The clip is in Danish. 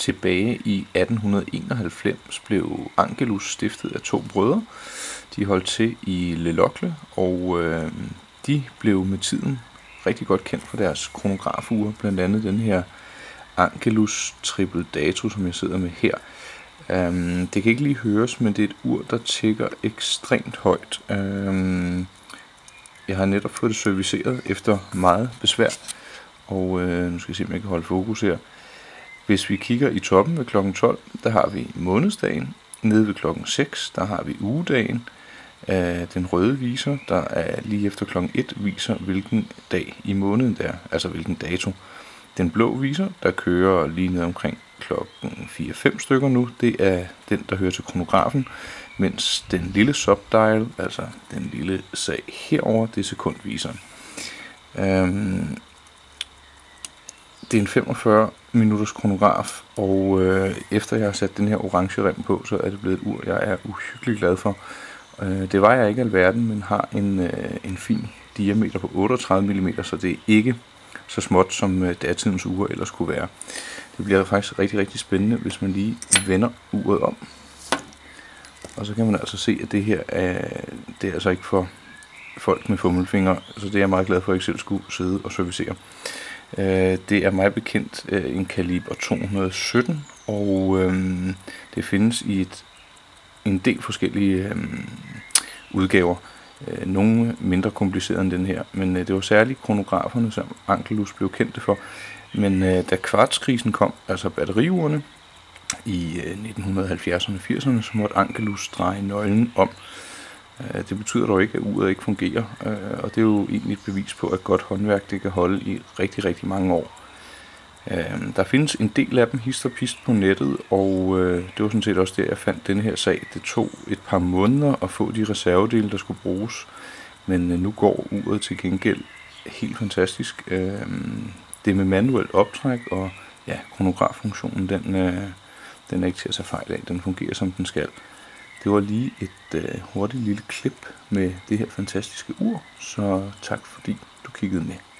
Tilbage i 1891 blev Angelus stiftet af to brødre. De holdt til i Le Locle, og de blev med tiden rigtig godt kendt for deres kronografure, blandt andet den her Angelus Triple Dato, som jeg sidder med her. Det kan ikke lige høres, men det er et ur, der tikker ekstremt højt. Jeg har netop fået det serviceret efter meget besvær, og nu skal jeg se, om jeg kan holde fokus her. Hvis vi kigger i toppen ved klokken 12, der har vi månedsdagen. Nede ved klokken 6, der har vi ugedagen. Den røde viser, der er lige efter klokken 1, viser hvilken dag i måneden der, altså hvilken dato. Den blå viser, der kører lige ned omkring klokken 4-5 stykker nu, det er den, der hører til kronografen, mens den lille subdial, altså den lille sag herover, det er sekundviseren. Det er en 45 minutters kronograf, og efter jeg har sat den her orange rem på, så er det blevet et ur, jeg er uhyggeligt glad for. Det var jeg ikke alverden, men har en fin diameter på 38 mm, så det er ikke så småt, som datidens ure ellers kunne være. Det bliver faktisk rigtig, rigtig spændende, hvis man lige vender uret om. Og så kan man altså se, at det her det er altså ikke for folk med fummelfingre, så det er jeg meget glad for, at jeg ikke selv skulle sidde og servicere. Det er mig bekendt en kaliber 217, og det findes i en del forskellige udgaver. Nogle mindre komplicerede end den her, men det var særligt kronograferne, som Angelus blev kendt for. Men da kvartskrisen kom, altså batteriurene, i 1970'erne og 80'erne, så måtte Angelus dreje nøglen om. Det betyder dog ikke, at uret ikke fungerer, og det er jo egentlig et bevis på, at godt håndværk det kan holde i rigtig, rigtig mange år. Der findes en del af dem hist og pist på nettet, og det var sådan set også der, jeg fandt denne her sag. Det tog et par måneder at få de reservedele, der skulle bruges, men nu går uret til gengæld helt fantastisk. Det er med manuelt optræk, og ja, kronograffunktionen, den er ikke til at tage fejl af. Den fungerer, som den skal. Det var lige et hurtigt lille klip med det her fantastiske ur, så tak fordi du kiggede med.